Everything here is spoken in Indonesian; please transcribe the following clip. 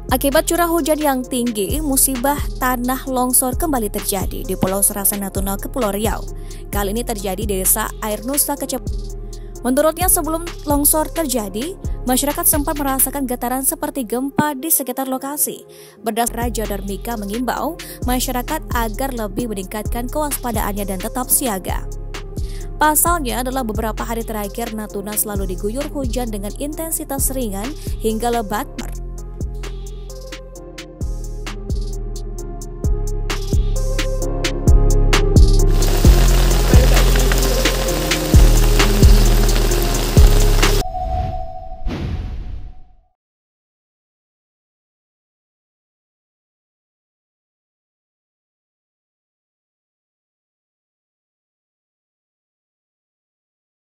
Akibat curah hujan yang tinggi, musibah tanah longsor kembali terjadi di Pulau Serasan Natuna, Kepulauan Riau. Kali ini terjadi di Desa Air Nusa, Menurutnya, sebelum longsor terjadi, masyarakat sempat merasakan getaran seperti gempa di sekitar lokasi. Berdasarkan Raja Darmika mengimbau masyarakat agar lebih meningkatkan kewaspadaannya dan tetap siaga. Pasalnya adalah beberapa hari terakhir Natuna selalu diguyur hujan dengan intensitas ringan hingga lebat.